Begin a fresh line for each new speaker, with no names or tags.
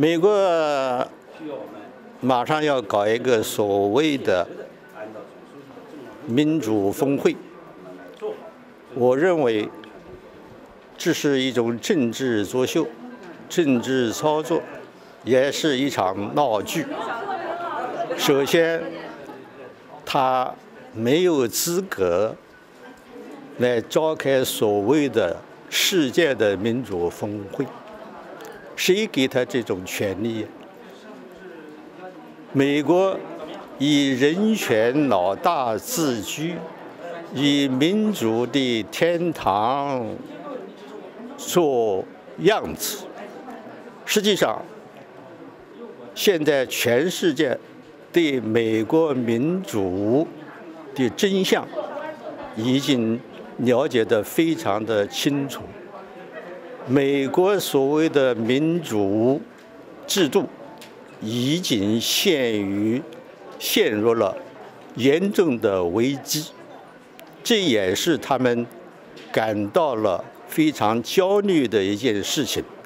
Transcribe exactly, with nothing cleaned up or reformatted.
美国马上要搞一个所谓的民主峰会，我认为这是一种政治作秀、政治操作，也是一场闹剧。首先，他没有资格来召开所谓的世界的民主峰会，谁给他这种权利？美国以人权老大自居，以民主的天堂做样子。实际上，现在全世界对美国民主的真相已经了解得非常的清楚。美国所谓的民主制度已经陷于陷入了严重的危机，这也是他们感到了非常焦虑的一件事情。